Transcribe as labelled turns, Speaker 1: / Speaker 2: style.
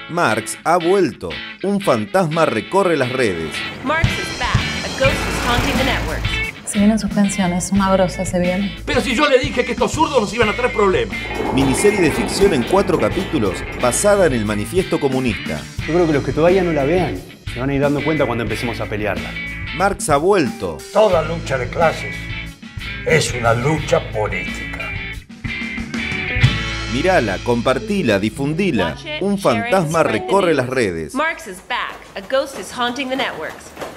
Speaker 1: Marx ha vuelto. Un fantasma recorre las redes.
Speaker 2: Marx is back. A ghost is haunting the networks.
Speaker 3: Se vienen sus pensiones, una grosa se viene.
Speaker 4: Pero si yo le dije que estos zurdos nos iban a traer problemas.
Speaker 1: Miniserie de ficción en 4 capítulos basada en el Manifiesto Comunista.
Speaker 5: Yo creo que los que todavía no la vean se van a ir dando cuenta cuando empecemos a pelearla.
Speaker 1: Marx ha vuelto.
Speaker 6: Toda lucha de clases es una lucha política.
Speaker 1: Mirala, compartila, difundila.
Speaker 2: Watch it,
Speaker 1: Un
Speaker 2: share it,
Speaker 1: fantasma
Speaker 2: spread the
Speaker 1: recorre
Speaker 2: news.
Speaker 1: las redes.
Speaker 2: Marx is back. A ghost is haunting the networks.